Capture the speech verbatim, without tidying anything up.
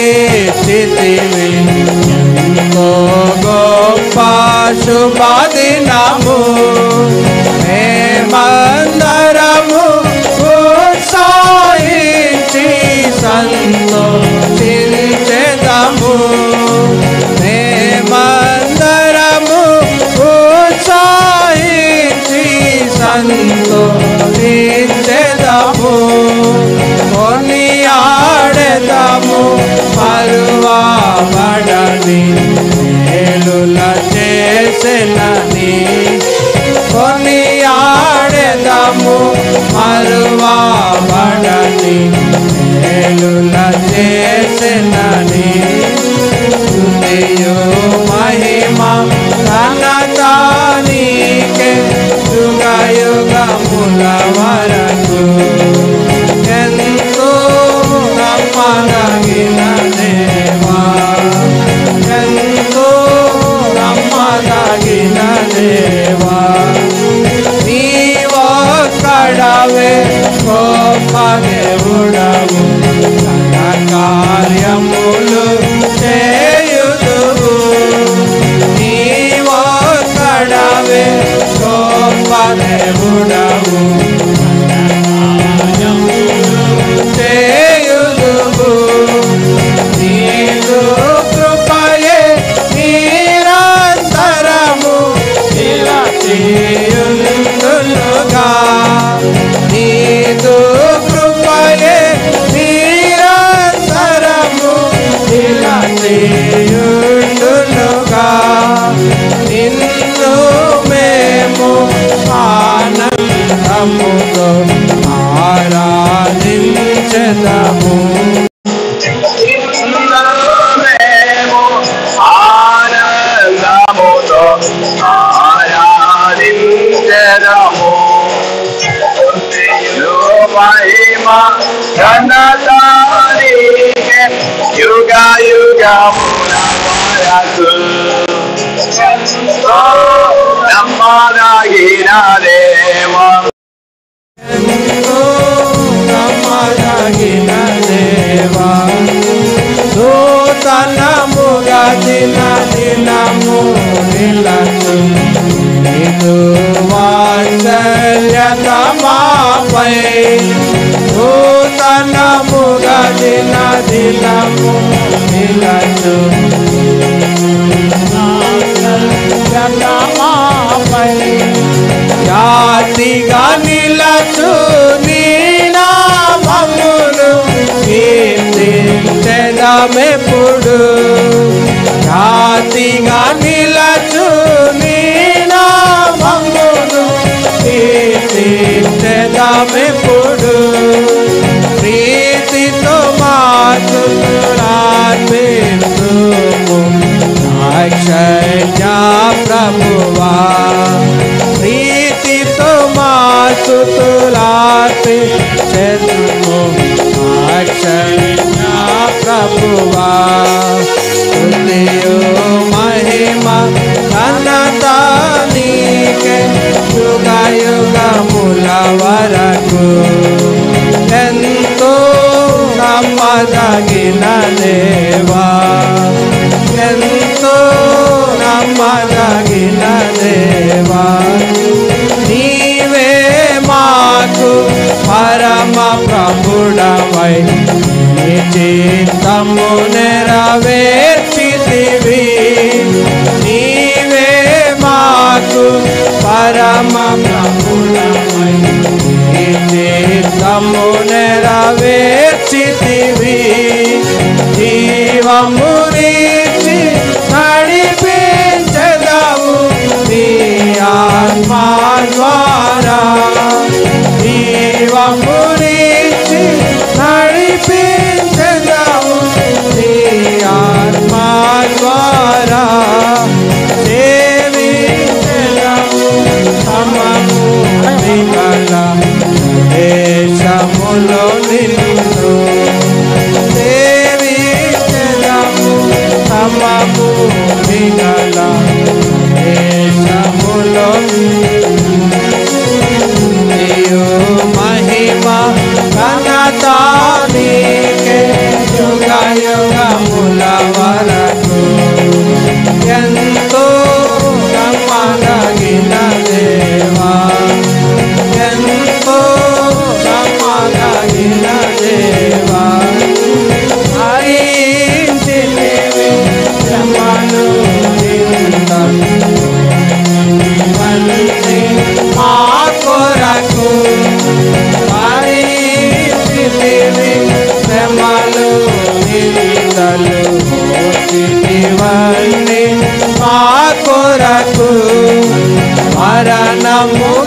కీర్తివి ఎంతో గొప్ప శుభదినము మేమందరము ఉత్సాహించి సంతోషించెదము మేమందరము ఉత్సాహించి సంతోషించెదము కొనియాడెదము మరువబడని మేలుల చేసినని కొనియాడెదము మరువబడని మేలుల చేసినని స్తుతియు మహిమ ఘనత నీకే యుగ యుగముల వరకు ఎంతో నమ్మదగిన దేవా ఎంతో నమ్మదగిన దేవా నీవొక్కడవే గొప్ప దేవుడవు ఘన కార్యములు చేయుదువు నీవొక్కడవే గొప్ప దేవుడవు చేయుదువు నీదు కృపయే నిరంతరము నిలచియుండునుగా నీదు కృపయే నిరంతరము నిలచియుండునుగా నిన్ను మేము ఆనందముతో ఆరాధించెదము మేము ఆనందముతో ఆరాధించెదము మహిమ ఘనత నీకే యుగ యుగముల వరకు నమ్మదగిన దేవా ఎంతో నమ్మదగిన దేవా నూతనముగా దిన దినము నిలచు నీదు వాత్సల్యత మాపై నూతనముగా దిన దినము నిలచు వాత్సల్యత మాపై జాతిగా నిలచు నీ నామమును కీర్తించెదమెప్పుడు జాతిగా నిలచు నీ నామమును కీర్తించెదమెప్పుడు ప్రీతితో మాతులార్పిస్తుము అక్షయ ప్రభువా ప్రీతితో మాతులార్పించెదము అక్షయ ప్రభువా స్తుతియు మహిమ ఘనత నీకే యుగ యుగముల వరకు ఎంతో నమ్మదగిన దేవా ఎంతో నమ్మదగిన దేవా నీవే మాకు పరమ ప్రభుడవై నీ చిత్తము నెరవేర్చితివి నీవే మాకు పరమ ప్రభుడవై నీ చిత్తము నెరవేర్చితివి జీవమునిచ్చి నడిపించెదవు నీ ఆత్మా ద్వారా జీవమునిచ్చి నడిపించెదవు నీ ఆత్మా ద్వారా సేవించెదవు సమము వికల దేశములో నిన్ను సేవించెదవు నమో